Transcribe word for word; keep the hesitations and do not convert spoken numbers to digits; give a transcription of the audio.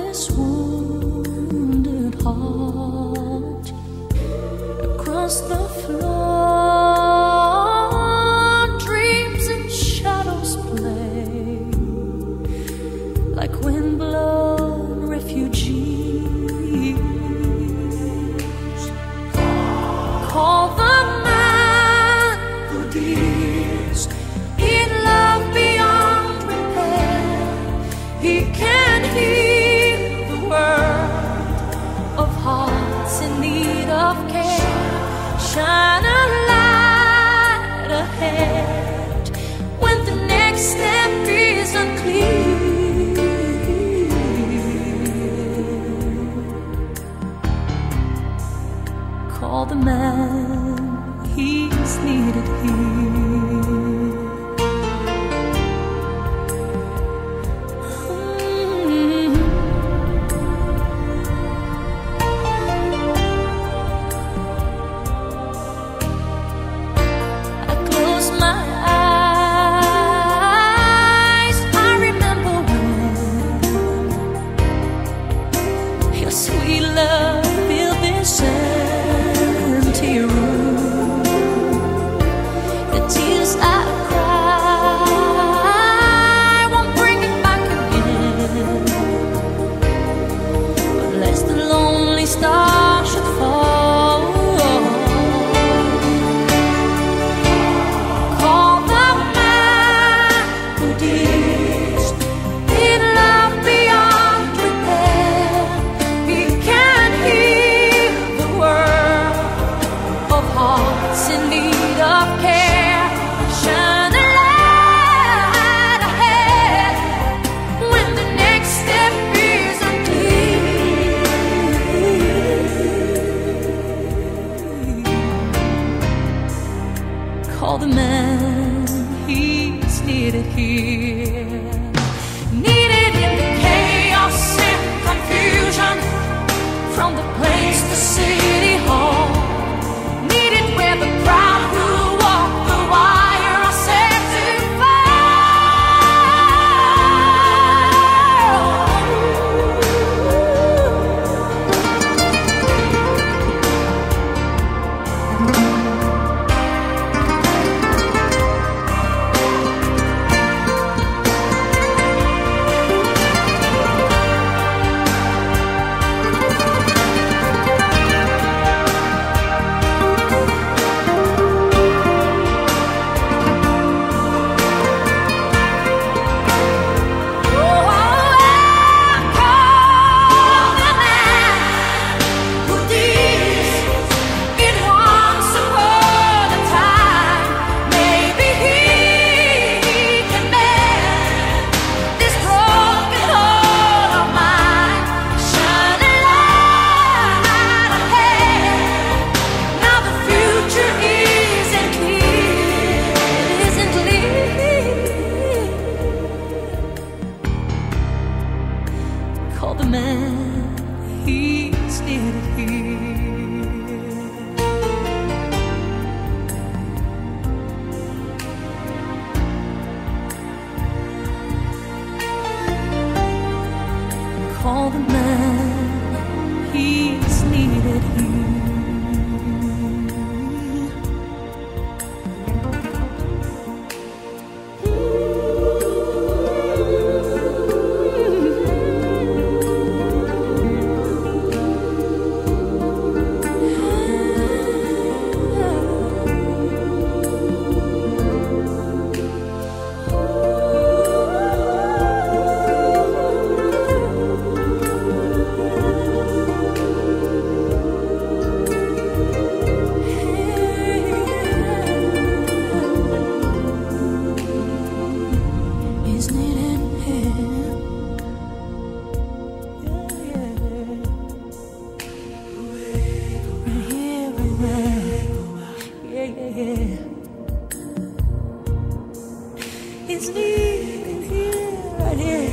this wounded heart. Across the floor, dreams and shadows play like wind-blown refugees. Call the man who deals in love beyond repair. He can heal the world of hearts in need of care. Shine a light ahead when the next step is unclear. Call the man, he's needed here. Sweet love, fill this empty room. The tears I cry won't bring it back again, unless the lonely star should fall. Call the man who deals in love beyond repair. In need of care, shine a light ahead when the next step is unclear. Call the man, he's needed here. Needed in the chaos and confusion, from the place to city hall. Where the proud who walk the wire are set to call the man, he's needed here. Call the man, he's needed here. It's needed here, right here.